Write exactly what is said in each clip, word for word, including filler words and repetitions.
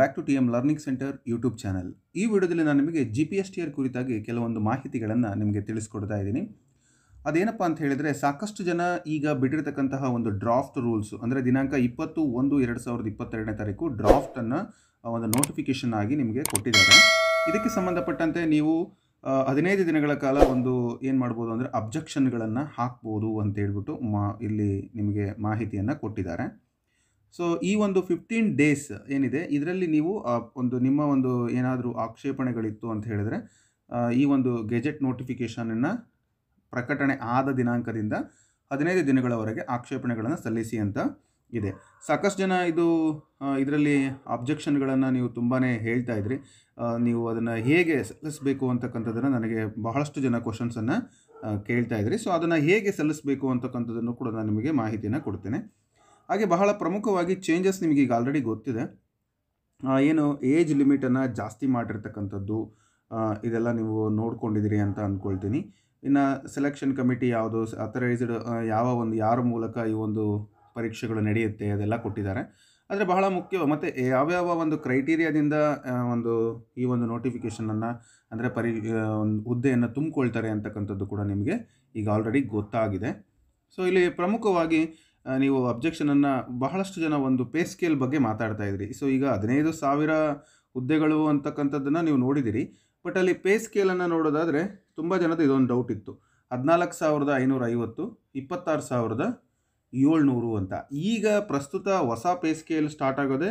Back to T M learning centre YouTube channel. ಈ ವಿಡಿಯೋದಲ್ಲಿ ನಾನು ನಿಮಗೆ G P S T R ಕುರಿತಾಗಿ ಕೆಲವೊಂದು ಮಾಹಿತಿಗಳನ್ನು ನಿಮಗೆ ತಿಳಿಸ್ಕೊಡ್ತಾ ಇದ್ದೀನಿ. ಅದೇನಪ್ಪ ಅಂತ ಹೇಳಿದರೆ, ಸಾಕಷ್ಟು ಜನ ಈಗ ಬಿಟ್ಟಿರ್ತಕ್ಕಂತಹ ಒಂದು ಡ್ರಾಫ್ಟ್ ರೂಲ್ಸ್ ಅಂದರೆ ದಿನಾಂಕ ಇಪ್ಪತ್ತು ಒಂದು ಎರಡು ಸಾವಿರದ ಇಪ್ಪತ್ತೆರಡನೇ ತಾರೀಕು ಡ್ರಾಫ್ಟನ್ನು ಒಂದು ನೋಟಿಫಿಕೇಷನ್ ಆಗಿ ನಿಮಗೆ ಕೊಟ್ಟಿದ್ದಾರೆ. ಇದಕ್ಕೆ ಸಂಬಂಧಪಟ್ಟಂತೆ ನೀವು ಹದಿನೈದು ದಿನಗಳ ಕಾಲ ಒಂದು ಏನು ಮಾಡ್ಬೋದು ಅಂದರೆ ಅಬ್ಜೆಕ್ಷನ್ಗಳನ್ನು ಹಾಕ್ಬೋದು ಅಂತ ಹೇಳ್ಬಿಟ್ಟು ಮಾ ಇಲ್ಲಿ ನಿಮಗೆ ಮಾಹಿತಿಯನ್ನು ಕೊಟ್ಟಿದ್ದಾರೆ. ಸೊ ಈ ಒಂದು ಫಿಫ್ಟೀನ್ ಡೇಸ್ ಏನಿದೆ ಇದರಲ್ಲಿ ನೀವು ಒಂದು ನಿಮ್ಮ ಒಂದು ಏನಾದರೂ ಆಕ್ಷೇಪಣೆಗಳಿತ್ತು ಅಂತ ಹೇಳಿದರೆ ಈ ಒಂದು ಗೆಜೆಟ್ ನೋಟಿಫಿಕೇಷನನ್ನು ಪ್ರಕಟಣೆ ಆದ ದಿನಾಂಕದಿಂದ ಹದಿನೈದು ದಿನಗಳವರೆಗೆ ಆಕ್ಷೇಪಣೆಗಳನ್ನು ಸಲ್ಲಿಸಿ ಅಂತ ಇದೆ. ಸಾಕಷ್ಟು ಜನ ಇದು ಇದರಲ್ಲಿ ಅಬ್ಜೆಕ್ಷನ್ಗಳನ್ನು ನೀವು ತುಂಬಾ ಹೇಳ್ತಾ ಇದ್ರಿ. ನೀವು ಅದನ್ನು ಹೇಗೆ ಸಲ್ಲಿಸಬೇಕು ಅಂತಕ್ಕಂಥದ್ದನ್ನು ನನಗೆ ಬಹಳಷ್ಟು ಜನ ಕ್ವಶನ್ಸನ್ನು ಕೇಳ್ತಾ ಇದ್ರಿ. ಸೊ ಅದನ್ನು ಹೇಗೆ ಸಲ್ಲಿಸಬೇಕು ಅಂತಕ್ಕಂಥದ್ದನ್ನು ಕೂಡ ನಾನು ನಿಮಗೆ ಮಾಹಿತಿಯನ್ನು ಕೊಡ್ತೇನೆ. ಹಾಗೆ ಬಹಳ ಪ್ರಮುಖವಾಗಿ ಚೇಂಜಸ್ ನಿಮಗೆ ಈಗ ಆಲ್ರೆಡಿ ಗೊತ್ತಿದೆ. ಏನು ಏಜ್ ಲಿಮಿಟನ್ನು ಜಾಸ್ತಿ ಮಾಡಿರ್ತಕ್ಕಂಥದ್ದು ಇದೆಲ್ಲ ನೀವು ನೋಡ್ಕೊಂಡಿದ್ದೀರಿ ಅಂತ ಅಂದ್ಕೊಳ್ತೀನಿ. ಇನ್ನು ಸೆಲೆಕ್ಷನ್ ಕಮಿಟಿ ಯಾವುದು, ಅಥರೈಸ್ಡ್ ಯಾವ ಒಂದು ಯಾರ ಮೂಲಕ ಈ ಒಂದು ಪರೀಕ್ಷೆಗಳು ನಡೆಯುತ್ತೆ ಅದೆಲ್ಲ ಕೊಟ್ಟಿದ್ದಾರೆ. ಆದರೆ ಬಹಳ ಮುಖ್ಯ ಮತ್ತು ಯಾವ್ಯಾವ ಒಂದು ಕ್ರೈಟೀರಿಯಾದಿಂದ ಒಂದು ಈ ಒಂದು ನೋಟಿಫಿಕೇಷನನ್ನು ಅಂದರೆ ಪರಿ ಒಂದು ಹುದ್ದೆಯನ್ನು ತುಂಬಿಕೊಳ್ತಾರೆ ಅಂತಕ್ಕಂಥದ್ದು ಕೂಡ ನಿಮಗೆ ಈಗ ಆಲ್ರೆಡಿ ಗೊತ್ತಾಗಿದೆ. ಸೊ ಇಲ್ಲಿ ಪ್ರಮುಖವಾಗಿ ನೀವು ಅಬ್ಜೆಕ್ಷನನ್ನು ಬಹಳಷ್ಟು ಜನ ಒಂದು ಪೇ ಸ್ಕೇಲ್ ಬಗ್ಗೆ ಮಾತಾಡ್ತಾ ಇದ್ರಿ. ಸೊ ಈಗ ಹದಿನೈದು ಸಾವಿರ ಹುದ್ದೆಗಳು ಅಂತಕ್ಕಂಥದ್ದನ್ನು ನೀವು ನೋಡಿದಿರಿ. ಬಟ್ ಅಲ್ಲಿ ಪೇ ಸ್ಕೇಲನ್ನು ನೋಡೋದಾದರೆ ತುಂಬ ಜನದ ಇದೊಂದು ಡೌಟ್ ಇತ್ತು. ಹದಿನಾಲ್ಕು ಸಾವಿರದ ಐನೂರ ಐವತ್ತು ಇಪ್ಪತ್ತಾರು ಸಾವಿರದ ಏಳ್ನೂರು ಅಂತ. ಈಗ ಪ್ರಸ್ತುತ ಹೊಸ ಪೇ ಸ್ಕೇಲ್ ಸ್ಟಾರ್ಟ್ ಆಗೋದೇ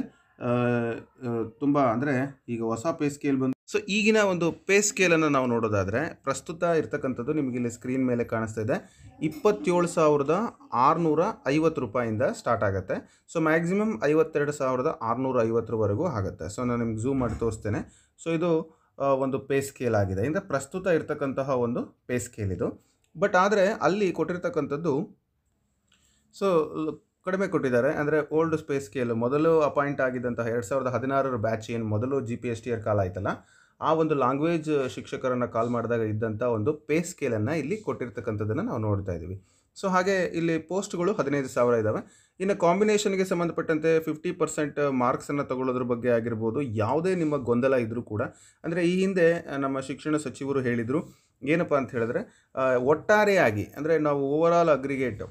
ತುಂಬ ಅಂದರೆ ಈಗ ಹೊಸ ಪೇ ಸ್ಕೇಲ್ ಬಂದು ಸೊ ಈಗಿನ ಒಂದು ಪೇ ಸ್ಕೇಲನ್ನು ನಾವು ನೋಡೋದಾದರೆ ಪ್ರಸ್ತುತ ಇರ್ತಕ್ಕಂಥದ್ದು ನಿಮಗೆ ಇಲ್ಲಿ ಸ್ಕ್ರೀನ್ ಮೇಲೆ ಕಾಣಿಸ್ತಾ ಇದೆ. ಇಪ್ಪತ್ತೇಳು ಸಾವಿರದ ಆರುನೂರ ಐವತ್ತು ರೂಪಾಯಿಂದ ಸ್ಟಾರ್ಟ್ ಆಗುತ್ತೆ. ಸೊ ಮ್ಯಾಕ್ಸಿಮಮ್ ಐವತ್ತೆರಡು ಸಾವಿರದ ಆರುನೂರ ಐವತ್ತರವರೆಗೂ ಆಗುತ್ತೆ. ಸೊ ನಾನು ನಿಮ್ಗೆ ಝೂಮ್ ಮಾಡಿ ತೋರಿಸ್ತೇನೆ. ಸೊ ಇದು ಒಂದು ಪೇ ಸ್ಕೇಲ್ ಆಗಿದೆ. ಇಂದ ಪ್ರಸ್ತುತ ಇರ್ತಕ್ಕಂತಹ ಒಂದು ಪೇ ಸ್ಕೇಲ್ ಇದು. ಬಟ್ ಆದರೆ ಅಲ್ಲಿ ಕೊಟ್ಟಿರ್ತಕ್ಕಂಥದ್ದು ಸೊ ಕಡಿಮೆ ಕೊಟ್ಟಿದ್ದಾರೆ. ಅಂದರೆ ಓಲ್ಡ್ ಪೇ ಸ್ಕೇಲ್ ಮೊದಲು ಅಪಾಯಿಂಟ್ ಆಗಿದ್ದಂತಹ ಎರಡು ಸಾವಿರದ ಹದಿನಾರರ ಬ್ಯಾಚ್ ಏನು ಮೊದಲು G P S T R ಕಾಲ ಆಯ್ತಲ್ಲ, ಆ ಒಂದು ಲ್ಯಾಂಗ್ವೇಜ್ ಶಿಕ್ಷಕರನ್ನು ಕಾಲ್ ಮಾಡಿದಾಗ ಇದ್ದಂಥ ಒಂದು ಪೇ ಸ್ಕೇಲನ್ನು ಇಲ್ಲಿ ಕೊಟ್ಟಿರ್ತಕ್ಕಂಥದ್ದನ್ನು ನಾವು ನೋಡ್ತಾ ಇದ್ದೀವಿ. ಸೊ ಹಾಗೆ ಇಲ್ಲಿ ಪೋಸ್ಟ್ಗಳು ಹದಿನೈದು ಸಾವಿರ ಇದ್ದಾವೆ. ಇನ್ನು ಕಾಂಬಿನೇಷನ್ಗೆ ಸಂಬಂಧಪಟ್ಟಂತೆ ಫಿಫ್ಟಿ ಪರ್ಸೆಂಟ್ ಮಾರ್ಕ್ಸನ್ನು ತಗೊಳ್ಳೋದ್ರ ಬಗ್ಗೆ ಆಗಿರ್ಬೋದು, ಯಾವುದೇ ನಿಮ್ಮ ಗೊಂದಲ ಇದ್ದರೂ ಕೂಡ ಅಂದರೆ ಈ ಹಿಂದೆ ನಮ್ಮ ಶಿಕ್ಷಣ ಸಚಿವರು ಹೇಳಿದರು ಏನಪ್ಪ ಅಂತ ಹೇಳಿದ್ರೆ, ಒಟ್ಟಾರೆಯಾಗಿ ಅಂದರೆ ನಾವು ಓವರಾಲ್ ಅಗ್ರಿಗೇಟ್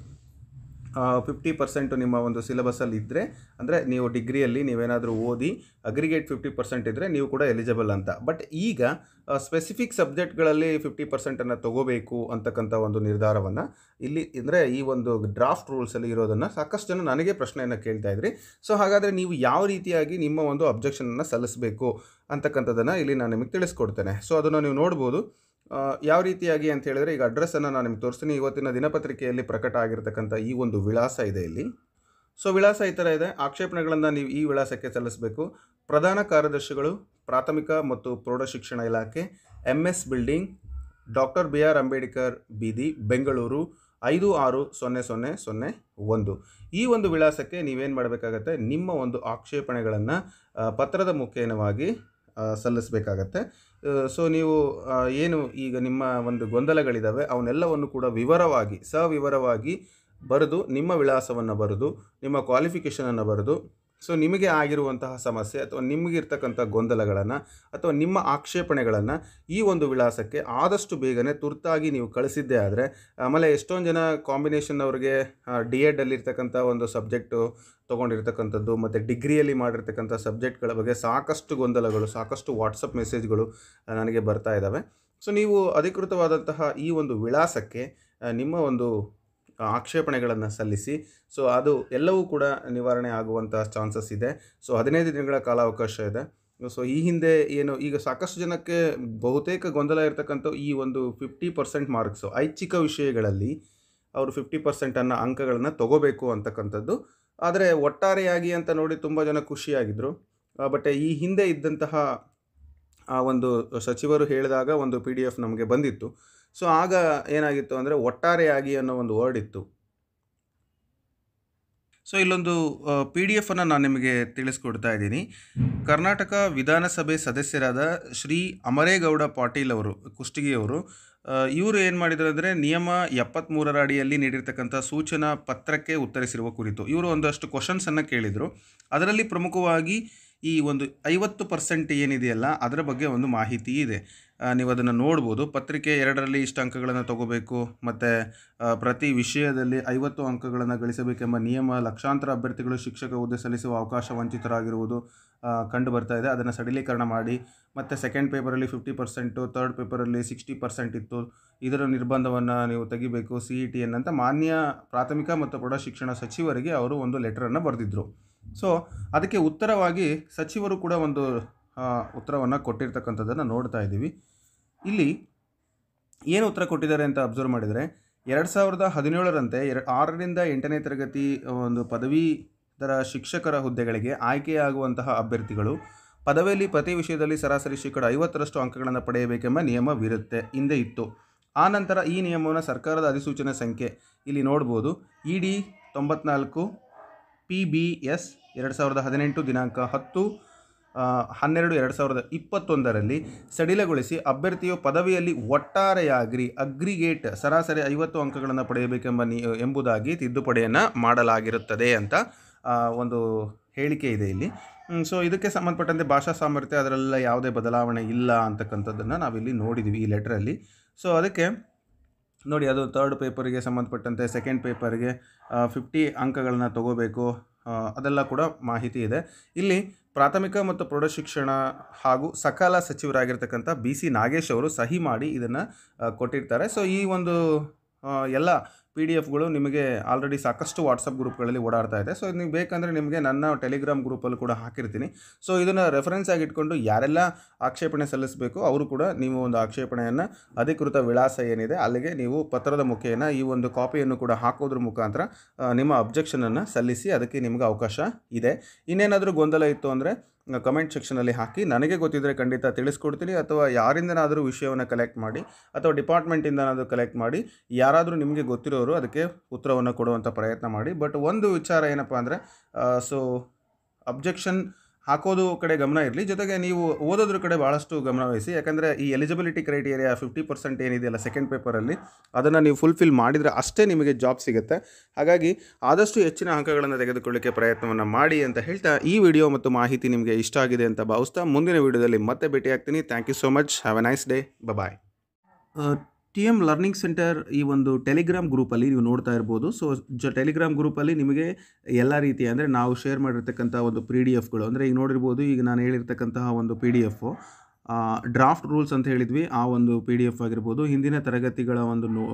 ಫಿಫ್ಟಿ ಪರ್ಸೆಂಟು ನಿಮ್ಮ ಒಂದು ಸಿಲೆಬಸಲ್ಲಿ ಇದ್ದರೆ ಅಂದರೆ ನೀವು ಡಿಗ್ರಿಯಲ್ಲಿ ನೀವೇನಾದರೂ ಓದಿ ಅಗ್ರಿಗೇಟ್ ಫಿಫ್ಟಿ ಪರ್ಸೆಂಟ್ ಇದ್ದರೆ ನೀವು ಕೂಡ ಎಲಿಜಿಬಲ್ ಅಂತ. ಬಟ್ ಈಗ ಸ್ಪೆಸಿಫಿಕ್ ಸಬ್ಜೆಕ್ಟ್ಗಳಲ್ಲಿ ಫಿಫ್ಟಿ ಪರ್ಸೆಂಟನ್ನು ತೊಗೋಬೇಕು ಅಂತಕ್ಕಂಥ ಒಂದು ನಿರ್ಧಾರವನ್ನು ಇಲ್ಲಿ ಅಂದರೆ ಈ ಒಂದು ಡ್ರಾಫ್ಟ್ ರೂಲ್ಸಲ್ಲಿ ಇರೋದನ್ನು ಸಾಕಷ್ಟು ಜನ ನನಗೆ ಪ್ರಶ್ನೆಯನ್ನು ಕೇಳ್ತಾ ಇದ್ರಿ. ಸೊ ಹಾಗಾದರೆ ನೀವು ಯಾವ ರೀತಿಯಾಗಿ ನಿಮ್ಮ ಒಂದು ಅಬ್ಜೆಕ್ಷನನ್ನು ಸಲ್ಲಿಸಬೇಕು ಅಂತಕ್ಕಂಥದ್ದನ್ನು ಇಲ್ಲಿ ನಾನು ನಿಮಗೆ ತಿಳಿಸ್ಕೊಡ್ತೇನೆ. ಸೊ ಅದನ್ನು ನೀವು ನೋಡ್ಬೋದು ಯಾವ ರೀತಿಯಾಗಿ ಅಂತ ಹೇಳಿದ್ರೆ, ಈಗ ಅಡ್ರೆಸ್ಸನ್ನು ನಾನು ನಿಮ್ಗೆ ತೋರಿಸ್ತೀನಿ. ಇವತ್ತಿನ ದಿನಪತ್ರಿಕೆಯಲ್ಲಿ ಪ್ರಕಟ ಆಗಿರ್ತಕ್ಕಂಥ ಈ ಒಂದು ವಿಳಾಸ ಇದೆ ಇಲ್ಲಿ. ಸೊ ವಿಳಾಸ ಈ ಥರ ಇದೆ. ಆಕ್ಷೇಪಣೆಗಳನ್ನು ನೀವು ಈ ವಿಳಾಸಕ್ಕೆ ಸಲ್ಲಿಸಬೇಕು. ಪ್ರಧಾನ ಕಾರ್ಯದರ್ಶಿಗಳು, ಪ್ರಾಥಮಿಕ ಮತ್ತು ಪ್ರೌಢಶಿಕ್ಷಣ ಇಲಾಖೆ, M S building, doctor B R Ambedkar ಬೀದಿ, ಬೆಂಗಳೂರು ಐದು ಆರು ಸೊನ್ನೆ ಸೊನ್ನೆ ಸೊನ್ನೆ ಒಂದು. ಈ ಒಂದು ವಿಳಾಸಕ್ಕೆ ನೀವೇನು ಮಾಡಬೇಕಾಗತ್ತೆ, ನಿಮ್ಮ ಒಂದು ಆಕ್ಷೇಪಣೆಗಳನ್ನು ಪತ್ರದ ಮುಖೇನವಾಗಿ ಸಲ್ಲಿಸಬೇಕಾಗತ್ತೆ. ಸೊ ನೀವು ಏನು ಈಗ ನಿಮ್ಮ ಒಂದು ಗೊಂದಲಗಳಿದ್ದಾವೆ ಅವನ್ನೆಲ್ಲವನ್ನು ಕೂಡ ವಿವರವಾಗಿ ಸವಿವರವಾಗಿ ಬರೆದು ನಿಮ್ಮ ವಿಳಾಸವನ್ನು ಬರೆದು ನಿಮ್ಮ ಕ್ವಾಲಿಫಿಕೇಷನನ್ನು ಬರೆದು ಸೊ ನಿಮಗೆ ಆಗಿರುವಂತಹ ಸಮಸ್ಯೆ ಅಥವಾ ನಿಮಗಿರ್ತಕ್ಕಂಥ ಗೊಂದಲಗಳನ್ನು ಅಥವಾ ನಿಮ್ಮ ಆಕ್ಷೇಪಣೆಗಳನ್ನು ಈ ಒಂದು ವಿಳಾಸಕ್ಕೆ ಆದಷ್ಟು ಬೇಗನೆ ತುರ್ತಾಗಿ ನೀವು ಕಳಿಸಿದ್ದೇ ಆದರೆ, ಆಮೇಲೆ ಎಷ್ಟೊಂದು ಜನ ಕಾಂಬಿನೇಷನ್ ಅವ್ರಿಗೆ ಡಿ ಎಡಲ್ಲಿರ್ತಕ್ಕಂಥ ಒಂದು ಸಬ್ಜೆಕ್ಟು ತೊಗೊಂಡಿರ್ತಕ್ಕಂಥದ್ದು ಮತ್ತು ಡಿಗ್ರಿಯಲ್ಲಿ ಮಾಡಿರ್ತಕ್ಕಂಥ ಸಬ್ಜೆಕ್ಟ್ಗಳ ಬಗ್ಗೆ ಸಾಕಷ್ಟು ಗೊಂದಲಗಳು, ಸಾಕಷ್ಟು ವಾಟ್ಸಪ್ ಮೆಸೇಜ್ಗಳು ನನಗೆ ಬರ್ತಾ ಇದ್ದಾವೆ. ಸೊ ನೀವು ಅಧಿಕೃತವಾದಂತಹ ಈ ಒಂದು ವಿಳಾಸಕ್ಕೆ ನಿಮ್ಮ ಒಂದು ಆಕ್ಷೇಪಣೆಗಳನ್ನು ಸಲ್ಲಿಸಿ. ಸೊ ಅದು ಎಲ್ಲವೂ ಕೂಡ ನಿವಾರಣೆ ಆಗುವಂಥ ಚಾನ್ಸಸ್ ಇದೆ. ಸೊ ಹದಿನೈದು ದಿನಗಳ ಕಾಲಾವಕಾಶ ಇದೆ. ಸೊ ಈ ಹಿಂದೆ ಏನು ಈಗ ಸಾಕಷ್ಟು ಜನಕ್ಕೆ ಬಹುತೇಕ ಗೊಂದಲ ಇರತಕ್ಕಂಥ ಈ ಒಂದು ಫಿಫ್ಟಿ ಪರ್ಸೆಂಟ್ ಮಾರ್ಕ್ಸು ಐಚ್ಛಿಕ ವಿಷಯಗಳಲ್ಲಿ ಅವರು ಫಿಫ್ಟಿ ಪರ್ಸೆಂಟನ್ನು ಅಂಕಗಳನ್ನು ತೊಗೋಬೇಕು ಅಂತಕ್ಕಂಥದ್ದು. ಆದರೆ ಒಟ್ಟಾರೆಯಾಗಿ ಅಂತ ನೋಡಿ ತುಂಬ ಜನ ಖುಷಿಯಾಗಿದ್ದರು. ಬಟ್ ಈ ಹಿಂದೆ ಇದ್ದಂತಹ ಆ ಒಂದು ಸಚಿವರು ಹೇಳಿದಾಗ ಒಂದು ಪಿ ಡಿ ಎಫ್ ನಮಗೆ ಬಂದಿತ್ತು. ಸೊ ಆಗ ಏನಾಗಿತ್ತು ಅಂದರೆ ಒಟ್ಟಾರೆಯಾಗಿ ಅನ್ನೋ ಒಂದು ವರ್ಡ್ ಇತ್ತು. ಸೊ ಇಲ್ಲೊಂದು ಪಿ ಡಿ ಎಫನ್ನು ನಾನು ನಿಮಗೆ ತಿಳಿಸ್ಕೊಡ್ತಾ ಇದ್ದೀನಿ. ಕರ್ನಾಟಕ ವಿಧಾನಸಭೆ ಸದಸ್ಯರಾದ ಶ್ರೀ ಅಮರೇಗೌಡ ಪಾಟೀಲ್ ಅವರು, ಕುಷ್ಟಗಿಯವರು, ಇವರು ಏನು ಮಾಡಿದ್ರು ಅಂದರೆ ನಿಯಮ ಎಪ್ಪತ್ತ್ಮೂರರ ಅಡಿಯಲ್ಲಿ ನೀಡಿರ್ತಕ್ಕಂಥ ಸೂಚನಾ ಪತ್ರಕ್ಕೆ ಉತ್ತರಿಸಿರುವ ಕುರಿತು ಇವರು ಒಂದಷ್ಟು ಕ್ವಶನ್ಸನ್ನು ಕೇಳಿದರು. ಅದರಲ್ಲಿ ಪ್ರಮುಖವಾಗಿ ಈ ಒಂದು ಐವತ್ತು ಪರ್ಸೆಂಟ್ ಏನಿದೆಯಲ್ಲ ಅದರ ಬಗ್ಗೆ ಒಂದು ಮಾಹಿತಿ ಇದೆ. ನೀವು ಅದನ್ನು ನೋಡ್ಬೋದು. ಪತ್ರಿಕೆ ಎರಡರಲ್ಲಿ ಇಷ್ಟು ಅಂಕಗಳನ್ನು ತಗೋಬೇಕು ಮತ್ತು ಪ್ರತಿ ವಿಷಯದಲ್ಲಿ ಐವತ್ತು ಅಂಕಗಳನ್ನು ಗಳಿಸಬೇಕೆಂಬ ನಿಯಮ, ಲಕ್ಷಾಂತರ ಅಭ್ಯರ್ಥಿಗಳು ಶಿಕ್ಷಕ ಹುದ್ದೆ ಸಲ್ಲಿಸುವ ಅವಕಾಶ ವಂಚಿತರಾಗಿರುವುದು ಕಂಡು ಬರ್ತಾ ಇದೆ. ಅದನ್ನು ಸಡಿಲೀಕರಣ ಮಾಡಿ. ಮತ್ತು ಸೆಕೆಂಡ್ ಪೇಪರಲ್ಲಿ ಫಿಫ್ಟಿ ಪರ್ಸೆಂಟು, ತರ್ಡ್ ಪೇಪರಲ್ಲಿ ಸಿಕ್ಸ್ಟಿ ಪರ್ಸೆಂಟ್ ಇತ್ತು, ಇದರ ನಿರ್ಬಂಧವನ್ನು ನೀವು ತೆಗಿಬೇಕು ಸಿ ಇ ಟಿ ಅನ್ನಂತ ಮಾನ್ಯ ಪ್ರಾಥಮಿಕ ಮತ್ತು ಪ್ರೌಢಶಿಕ್ಷಣ ಸಚಿವರಿಗೆ ಅವರು ಒಂದು ಲೆಟರನ್ನು ಬರೆದಿದ್ದರು. ಸೊ ಅದಕ್ಕೆ ಉತ್ತರವಾಗಿ ಸಚಿವರು ಕೂಡ ಒಂದು ಉತ್ತರವನ್ನು ಕೊಟ್ಟಿರ್ತಕ್ಕಂಥದ್ದನ್ನು ನೋಡ್ತಾ ಇದ್ದೀವಿ. ಇಲ್ಲಿ ಏನು ಉತ್ತರ ಕೊಟ್ಟಿದ್ದಾರೆ ಅಂತ ಅಬ್ಸರ್ವ್ ಮಾಡಿದರೆ, ಎರಡು ಸಾವಿರದ ಹದಿನೇಳರಂತೆ ಎರ ಆರರಿಂದ ಎಂಟನೇ ತರಗತಿ ಒಂದು ಪದವೀಧರ ಶಿಕ್ಷಕರ ಹುದ್ದೆಗಳಿಗೆ ಆಯ್ಕೆಯಾಗುವಂತಹ ಅಭ್ಯರ್ಥಿಗಳು ಪದವಿಯಲ್ಲಿ ಪ್ರತಿ ವಿಷಯದಲ್ಲಿ ಸರಾಸರಿ ಶೇಕಡ ಐವತ್ತರಷ್ಟು ಅಂಕಗಳನ್ನು ಪಡೆಯಬೇಕೆಂಬ ನಿಯಮವಿರುತ್ತೆ, ಹಿಂದೆ ಇತ್ತು. ಆ ನಂತರ ಈ ನಿಯಮವನ್ನು ಸರ್ಕಾರದ ಅಧಿಸೂಚನೆ ಸಂಖ್ಯೆ ಇಲ್ಲಿ ನೋಡ್ಬೋದು, ಇ ಡಿ ತೊಂಬತ್ನಾಲ್ಕು ಪಿ ಬಿ ಎಸ್ ಎರಡು ಸಾವಿರದ ಹದಿನೆಂಟು ದಿನಾಂಕ ಹತ್ತು ಹನ್ನೆರಡು ಎರಡು ಸಾವಿರದ ಇಪ್ಪತ್ತೊಂದರಲ್ಲಿ ಸಡಿಲಗೊಳಿಸಿ ಅಭ್ಯರ್ಥಿಯು ಪದವಿಯಲ್ಲಿ ಒಟ್ಟಾರೆಯಾಗಿ ಅಗ್ರಿಗೇಟ್ ಸರಾಸರಿ ಐವತ್ತು ಅಂಕಗಳನ್ನು ಪಡೆಯಬೇಕೆಂಬ ನಿ ಎಂಬುದಾಗಿ ತಿದ್ದುಪಡಿಯನ್ನು ಮಾಡಲಾಗಿರುತ್ತದೆ ಅಂತ ಒಂದು ಹೇಳಿಕೆ ಇದೆ ಇಲ್ಲಿ. ಸೊ ಇದಕ್ಕೆ ಸಂಬಂಧಪಟ್ಟಂತೆ ಭಾಷಾ ಸಾಮರ್ಥ್ಯ ಅದರಲ್ಲ ಯಾವುದೇ ಬದಲಾವಣೆ ಇಲ್ಲ ಅಂತಕ್ಕಂಥದ್ದನ್ನು ನಾವಿಲ್ಲಿ ನೋಡಿದ್ದೀವಿ ಈ ಲೆಟ್ರಲ್ಲಿ. ಸೊ ಅದಕ್ಕೆ ನೋಡಿ, ಅದು ತರ್ಡ್ ಪೇಪರಿಗೆ ಸಂಬಂಧಪಟ್ಟಂತೆ ಸೆಕೆಂಡ್ ಪೇಪರ್ಗೆ ಫಿಫ್ಟಿ ಅಂಕಗಳನ್ನು ತಗೋಬೇಕು, ಅದೆಲ್ಲ ಕೂಡ ಮಾಹಿತಿ ಇದೆ. ಇಲ್ಲಿ ಪ್ರಾಥಮಿಕ ಮತ್ತು ಪ್ರೌಢಶಿಕ್ಷಣ ಹಾಗೂ ಸಕಾಲ ಸಚಿವರಾಗಿರ್ತಕ್ಕಂಥ ಬಿ ಸಿ ನಾಗೇಶ್ ಅವರು ಸಹಿ ಮಾಡಿ ಇದನ್ನು ಕೊಟ್ಟಿರ್ತಾರೆ. ಸೊ ಈ ಒಂದು ಎಲ್ಲ ಪಿ ಡಿ ಎಫ್ಗಳು ನಿಮಗೆ ಆಲ್ರೆಡಿ ಸಾಕಷ್ಟು ವಾಟ್ಸಪ್ ಗ್ರೂಪ್ಗಳಲ್ಲಿ ಓಡಾಡ್ತಾ ಇದೆ. ಸೊ ನೀವು ಬೇಕಂದರೆ ನಿಮಗೆ ನನ್ನ ಟೆಲಿಗ್ರಾಮ್ ಗ್ರೂಪಲ್ಲಿ ಕೂಡ ಹಾಕಿರ್ತೀನಿ. ಸೊ ಇದನ್ನು ರೆಫರೆನ್ಸ್ ಆಗಿ ಇಟ್ಕೊಂಡು ಯಾರೆಲ್ಲ ಆಕ್ಷೇಪಣೆ ಸಲ್ಲಿಸಬೇಕು ಅವರು ಕೂಡ ನೀವು ಒಂದು ಆಕ್ಷೇಪಣೆಯನ್ನು ಅಧಿಕೃತ ವಿಳಾಸ ಏನಿದೆ ಅಲ್ಲಿಗೆ ನೀವು ಪತ್ರದ ಮುಖೇನ ಈ ಒಂದು ಕಾಪಿಯನ್ನು ಕೂಡ ಹಾಕೋದ್ರ ಮುಖಾಂತರ ನಿಮ್ಮ ಅಬ್ಜೆಕ್ಷನನ್ನು ಸಲ್ಲಿಸಿ, ಅದಕ್ಕೆ ನಿಮಗೆ ಅವಕಾಶ ಇದೆ. ಇನ್ನೇನಾದರೂ ಗೊಂದಲ ಇತ್ತು ಅಂದರೆ ಕಮೆಂಟ್ ಸೆಕ್ಷನಲ್ಲಿ ಹಾಕಿ, ನನಗೆ ಗೊತ್ತಿದ್ದರೆ ಖಂಡಿತ ತಿಳಿಸ್ಕೊಡ್ತೀನಿ, ಅಥವಾ ಯಾರಿಂದನಾದರೂ ವಿಷಯವನ್ನು ಕಲೆಕ್ಟ್ ಮಾಡಿ ಅಥವಾ ಡಿಪಾರ್ಟ್ಮೆಂಟಿಂದನಾದರೂ ಕಲೆಕ್ಟ್ ಮಾಡಿ ಯಾರಾದರೂ ನಿಮಗೆ ಗೊತ್ತಿರೋರು ಅದಕ್ಕೆ ಉತ್ತರವನ್ನು ಕೊಡುವಂಥ ಪ್ರಯತ್ನ ಮಾಡಿ. ಬಟ್ ಒಂದು ವಿಚಾರ ಏನಪ್ಪ ಅಂದರೆ, ಸೊ ಅಬ್ಜೆಕ್ಷನ್ ಹಾಕೋದು ಕಡೆ ಗಮನ ಇರಲಿ, ಜೊತೆಗೆ ನೀವು ಓದೋದ್ರ ಕಡೆ ಭಾಳಷ್ಟು ಗಮನ ವಹಿಸಿ. ಯಾಕಂದರೆ ಈ ಎಲಿಜಿಬಿಲಿಟಿ ಕ್ರೈಟೀರಿಯಾ ಫಿಫ್ಟಿ ಪರ್ಸೆಂಟ್ ಏನಿದೆಯಲ್ಲ ಸೆಕೆಂಡ್ ಪೇಪರಲ್ಲಿ, ಅದನ್ನು ನೀವು ಫುಲ್ಫಿಲ್ ಮಾಡಿದರೆ ಅಷ್ಟೇ ನಿಮಗೆ ಜಾಬ್ ಸಿಗುತ್ತೆ. ಹಾಗಾಗಿ ಆದಷ್ಟು ಹೆಚ್ಚಿನ ಅಂಕಗಳನ್ನು ತೆಗೆದುಕೊಳ್ಳಿಕ್ಕೆ ಪ್ರಯತ್ನವನ್ನು ಮಾಡಿ ಅಂತ ಹೇಳ್ತಾ ಈ ವಿಡಿಯೋ ಮತ್ತು ಮಾಹಿತಿ ನಿಮಗೆ ಇಷ್ಟ ಆಗಿದೆ ಅಂತ ಭಾವಿಸ್ತಾ ಮುಂದಿನ ವಿಡಿಯೋದಲ್ಲಿ ಮತ್ತೆ ಭೇಟಿ ಆಗ್ತೀನಿ. Thank you so much. Have a nice day. Bye. T M learning centre ಈ ಒಂದು ಟೆಲಿಗ್ರಾಮ್ ಗ್ರೂಪಲ್ಲಿ ನೀವು ನೋಡ್ತಾ ಇರ್ಬೋದು. ಸೊ ಜ ಟೆಲಿಗ್ರಾಮ್ ಗ್ರೂಪಲ್ಲಿ ನಿಮಗೆ ಎಲ್ಲ ರೀತಿಯ ಅಂದರೆ ನಾವು ಶೇರ್ ಮಾಡಿರ್ತಕ್ಕಂಥ ಒಂದು ಪಿ ಡಿ ಎಫ್ಗಳು, ಅಂದರೆ ಈಗ ನೋಡಿರ್ಬೋದು, ಈಗ ನಾನು ಹೇಳಿರ್ತಕ್ಕಂತಹ ಒಂದು P D F draft rules ಅಂತ ಹೇಳಿದ್ವಿ, ಆ ಒಂದು ಪಿ ಡಿ ಎಫ್ ಆಗಿರ್ಬೋದು, ಹಿಂದಿನ ತರಗತಿಗಳ ಒಂದು ನೋ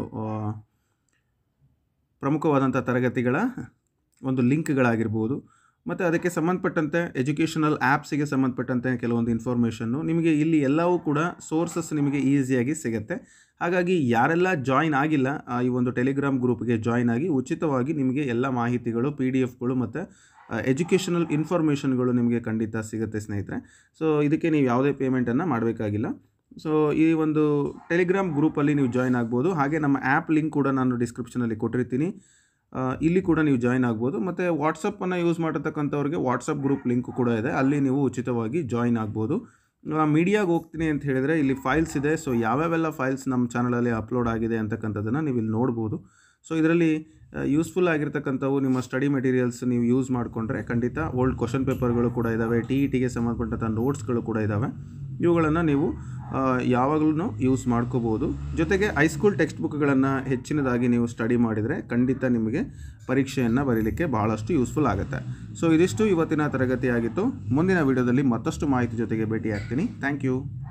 ಪ್ರಮುಖವಾದಂಥ ತರಗತಿಗಳ ಒಂದು ಲಿಂಕ್ಗಳಾಗಿರ್ಬೋದು, ಮತ್ತು ಅದಕ್ಕೆ ಸಂಬಂಧಪಟ್ಟಂತೆ ಎಜುಕೇಷನಲ್ ಆ್ಯಪ್ಸಿಗೆ ಸಂಬಂಧಪಟ್ಟಂತೆ ಕೆಲವೊಂದು ಇನ್ಫಾರ್ಮೇಷನ್ನು ನಿಮಗೆ ಇಲ್ಲಿ ಎಲ್ಲವೂ ಕೂಡ ಸೋರ್ಸಸ್ ನಿಮಗೆ ಈಸಿಯಾಗಿ ಸಿಗುತ್ತೆ. ಹಾಗಾಗಿ ಯಾರೆಲ್ಲ ಜಾಯಿನ್ ಆಗಿಲ್ಲ ಈ ಒಂದು ಟೆಲಿಗ್ರಾಮ್ ಗ್ರೂಪ್ಗೆ ಜಾಯಿನ್ ಆಗಿ ಉಚಿತವಾಗಿ ನಿಮಗೆ ಎಲ್ಲ ಮಾಹಿತಿಗಳು, ಪಿ ಡಿ ಎಫ್ಗಳು ಮತ್ತು ಎಜುಕೇಷನಲ್ ಇನ್ಫಾರ್ಮೇಷನ್ಗಳು ನಿಮಗೆ ಖಂಡಿತ ಸಿಗುತ್ತೆ ಸ್ನೇಹಿತರೆ. ಸೊ ಇದಕ್ಕೆ ನೀವು ಯಾವುದೇ ಪೇಮೆಂಟನ್ನು ಮಾಡಬೇಕಾಗಿಲ್ಲ. ಸೊ ಈ ಒಂದು ಟೆಲಿಗ್ರಾಮ್ ಗ್ರೂಪಲ್ಲಿ ನೀವು ಜಾಯಿನ್ ಆಗ್ಬೋದು. ಹಾಗೆ ನಮ್ಮ ಆ್ಯಪ್ ಲಿಂಕ್ ಕೂಡ ನಾನು ಡಿಸ್ಕ್ರಿಪ್ಷನಲ್ಲಿ ಕೊಟ್ಟಿರ್ತೀನಿ, ಇಲ್ಲಿ ಕೂಡ ನೀವು ಜಾಯಿನ್ ಆಗ್ಬೋದು. ಮತ್ತು ವಾಟ್ಸಪ್ಪನ್ನು ಯೂಸ್ ಮಾಡಿರ್ತಕ್ಕಂಥವ್ರಿಗೆ ವಾಟ್ಸಪ್ ಗ್ರೂಪ್ ಲಿಂಕ್ ಕೂಡ ಇದೆ, ಅಲ್ಲಿ ನೀವು ಉಚಿತವಾಗಿ ಜಾಯಿನ್ ಆಗ್ಬೋದು. ಮೀಡಿಯಾಗೆ ಹೋಗ್ತೀನಿ ಅಂತ ಹೇಳಿದರೆ ಇಲ್ಲಿ ಫೈಲ್ಸ್ ಇದೆ. ಸೊ ಯಾವ್ಯಾವೆಲ್ಲ ಫೈಲ್ಸ್ ನಮ್ಮ ಚಾನಲಲ್ಲಿ ಅಪ್ಲೋಡ್ ಆಗಿದೆ ಅಂತಕ್ಕಂಥದ್ದನ್ನು ನೀವು ಇಲ್ಲಿ ನೋಡ್ಬೋದು. ಸೊ ಇದರಲ್ಲಿ ಯೂಸ್ಫುಲ್ ಆಗಿರ್ತಕ್ಕಂಥವು ನಿಮ್ಮ ಸ್ಟಡಿ ಮೆಟೀರಿಯಲ್ಸ್ ನೀವು ಯೂಸ್ ಮಾಡಿಕೊಂಡ್ರೆ ಖಂಡಿತ ಓಲ್ಡ್ ಕ್ವಶನ್ ಪೇಪರ್ಗಳು ಕೂಡ ಇದ್ದಾವೆ, ಟಿ ಇ ಟಿಗೆ ಸಂಬಂಧಪಟ್ಟಂಥ ನೋಟ್ಸ್ಗಳು ಕೂಡ ಇದ್ದಾವೆ. ಇವುಗಳನ್ನು ನೀವು ಯಾವಾಗಲೂ ಯೂಸ್ ಮಾಡ್ಕೋಬೋದು. ಜೊತೆಗೆ ಹೈಸ್ಕೂಲ್ ಟೆಕ್ಸ್ಟ್ ಬುಕ್ಗಳನ್ನು ಹೆಚ್ಚಿನದಾಗಿ ನೀವು ಸ್ಟಡಿ ಮಾಡಿದರೆ ಖಂಡಿತ ನಿಮಗೆ ಪರೀಕ್ಷೆಯನ್ನು ಬರೀಲಿಕ್ಕೆ ಭಾಳಷ್ಟು ಯೂಸ್ಫುಲ್ ಆಗುತ್ತೆ. ಸೊ ಇದಿಷ್ಟು ಇವತ್ತಿನ ತರಗತಿ ಆಗಿತ್ತು. ಮುಂದಿನ ವಿಡಿಯೋದಲ್ಲಿ ಮತ್ತಷ್ಟು ಮಾಹಿತಿ ಜೊತೆಗೆ ಭೇಟಿ ಆಗ್ತೀನಿ. Thank you.